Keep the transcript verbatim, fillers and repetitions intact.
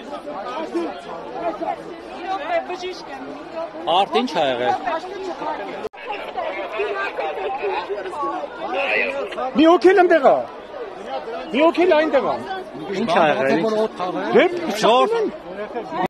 Արդ ինչ ա եղել։ Մի օքել ընդեղ ա։ Մի օքել այնտեղ ա։ Ինչ ա եղել։ Դե շորտ